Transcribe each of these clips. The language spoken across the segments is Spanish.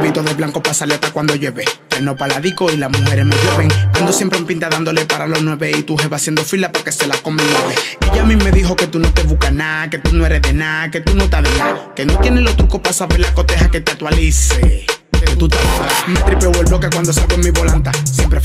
Gorrito de blanco pa' salir hasta cuando llueve. Treno paladico y las mujeres me llueven. Ando siempre en pinta dándole para los 9. Y tu jefa haciendo fila pa' que se la come 9. Ella a mí me dijo que tú no te buscas nada, que tú no eres de nada, que tú no estás de nada, que no tienes los trucos para saber la coteja que te actualice. Que tú estás me tripeo el bloque cuando salgo en mi volanta. Siempre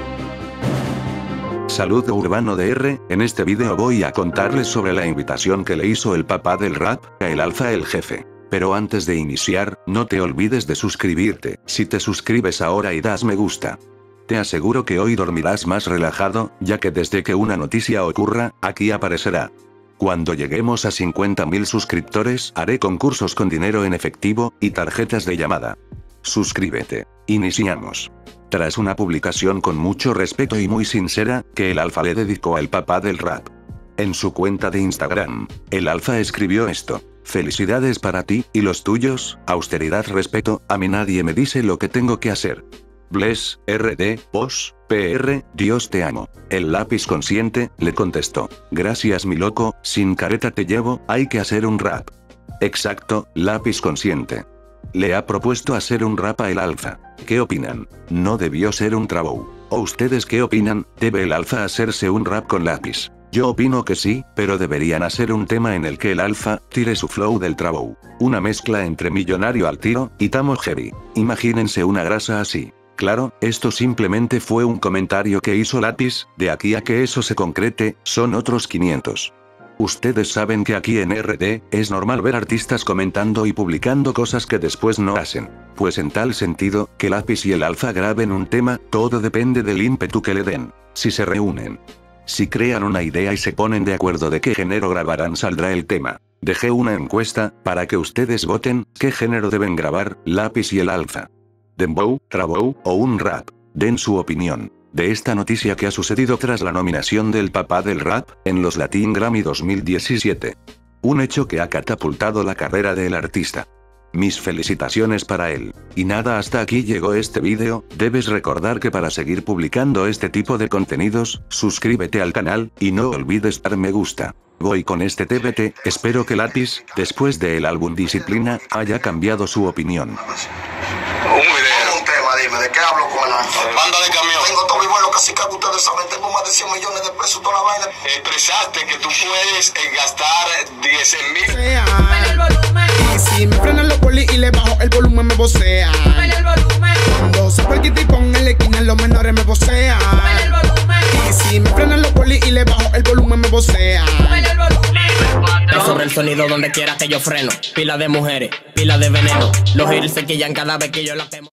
Saludo Urbano DR, en este video voy a contarles sobre la invitación que le hizo el papá del rap, a El Alfa el Jefe. Pero antes de iniciar, no te olvides de suscribirte. Si te suscribes ahora y das me gusta, te aseguro que hoy dormirás más relajado, ya que desde que una noticia ocurra, aquí aparecerá. Cuando lleguemos a 50.000 suscriptores, haré concursos con dinero en efectivo, y tarjetas de llamada. Suscríbete. Iniciamos. Tras una publicación con mucho respeto y muy sincera, que El Alfa le dedicó al papá del rap. En su cuenta de Instagram, El Alfa escribió esto: felicidades para ti, y los tuyos, austeridad respeto, a mí nadie me dice lo que tengo que hacer. Bless, RD, Pos, PR, Dios te amo. El lápiz consciente, le contestó: gracias mi loco, sin careta te llevo, hay que hacer un rap. Exacto, lápiz consciente. Le ha propuesto hacer un rap a El Alfa. ¿Qué opinan? ¿No debió ser un trabou? ¿O ustedes qué opinan? ¿Debe El Alfa hacerse un rap con lápiz? Yo opino que sí, pero deberían hacer un tema en el que El Alfa tire su flow del trabou. Una mezcla entre Millonario al tiro y Tamo Heavy. Imagínense una grasa así. Claro, esto simplemente fue un comentario que hizo Lápiz, de aquí a que eso se concrete, son otros 500. Ustedes saben que aquí en RD, es normal ver artistas comentando y publicando cosas que después no hacen. Pues en tal sentido, que Lápiz y El Alfa graben un tema, todo depende del ímpetu que le den. Si se reúnen, si crean una idea y se ponen de acuerdo de qué género grabarán, saldrá el tema. Dejé una encuesta, para que ustedes voten, qué género deben grabar, Lápiz y El Alfa. Dembow, trabou, o un rap. Den su opinión de esta noticia que ha sucedido tras la nominación del papá del rap, en los Latin Grammy 2017. Un hecho que ha catapultado la carrera del artista. Mis felicitaciones para él. Y nada, hasta aquí llegó este vídeo. Debes recordar que para seguir publicando este tipo de contenidos, suscríbete al canal, y no olvides dar me gusta. Voy con este TBT, espero que Lápiz, después del álbum Disciplina, haya cambiado su opinión. Un tema, dime, ¿de qué hablo con El Alfa? Banda de camión. Tengo todo igual lo casi que ustedes saben, tengo más de 100 millones de pesos, toda la vaina. Expresaste que tú puedes gastar 10.000. Y si me frenan los polis y le bajo el volumen me vocea. Cuando saco el kit y con el esquina los menores me vocean. Y si me frenan los polis y le bajo el volumen me vocean. Sobre el sonido donde quiera que yo freno. Pila de mujeres, pila de veneno. Los hills se quillan cada vez que yo la quemo.